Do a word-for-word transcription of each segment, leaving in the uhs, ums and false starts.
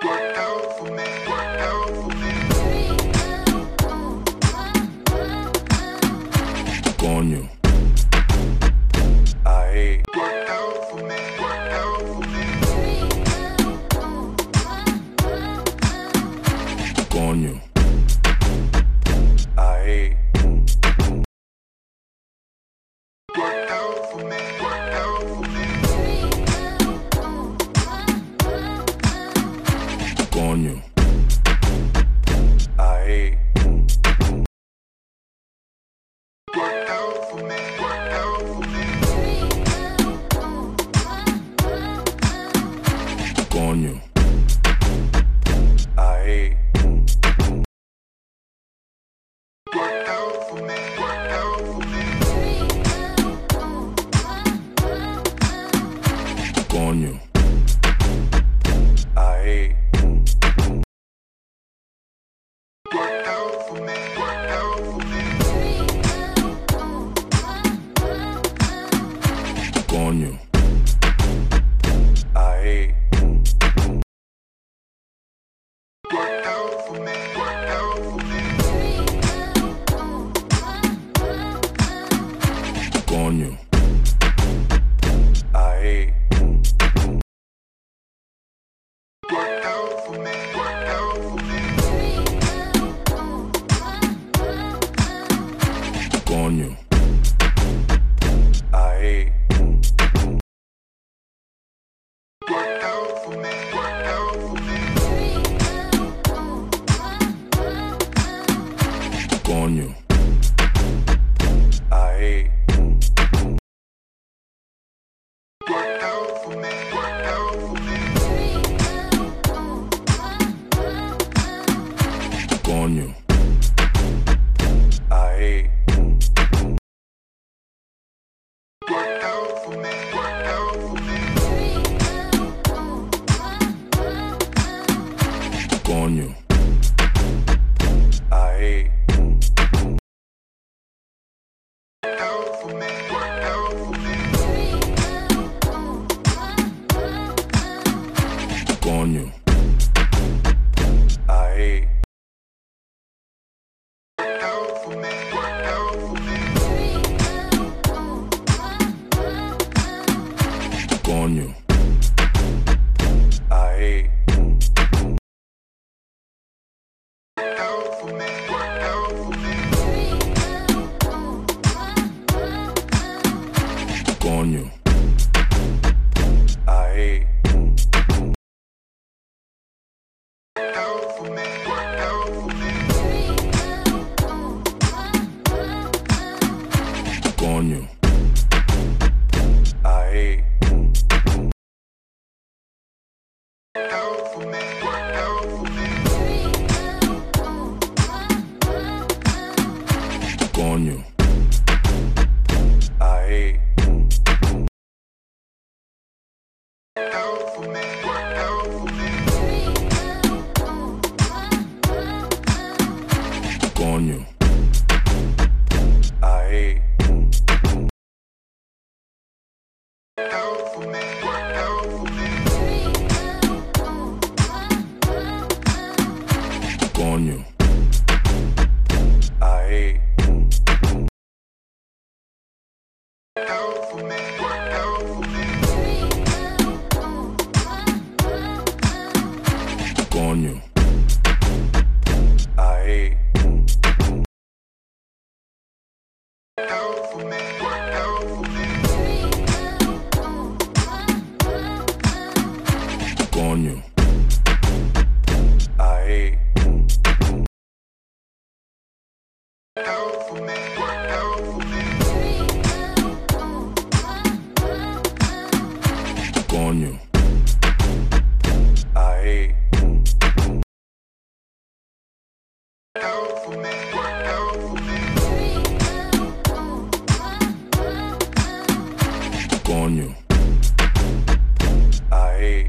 Work out for me, work out for me. Coño. Ahí. Work out for me, work out for me. Coño. Ahí. Work out for me, work out for me. Coño. Ahí. Work out for me, work out for me. Coño. Ahí. Work out for me, work out for me. Coño. Ahí. Work out for me, work out for me. Coño. Ahí. Work out for me, work out for me. Coño. Ahí. Work out for me, work out for me. Coño. Ahí. Work out for me, work out for me. Coño. Ahí. Work out for me, work out for me. Coño. Ahí. Work out for me, work out for me. Coño. Ahí. Work out for me, work out for me. Coño. Ahí. Work out for me, work out for me. Coño. Ahí. Work out for me, work out for me. Coño. Ahí. Work out for me, work out for me. Coño. Ahí. Work out for me, work out for me. Coño. Ahí. Work out for me, work out for me. Coño. Ahí. Work out for me, work out for me. Coño. Ahí. Work out for me, work out for me. Coño. Ahí. Work out for me, work out for me. Coño. Ahí. Work out for me, work out for me. Coño. Ahí. Work out for me, work out for me. Coño. Ahí.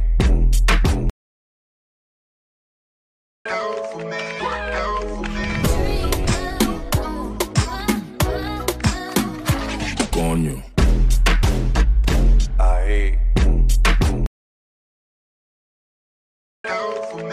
Work out for me, work out for me. Coño. Ahí. Work out for me.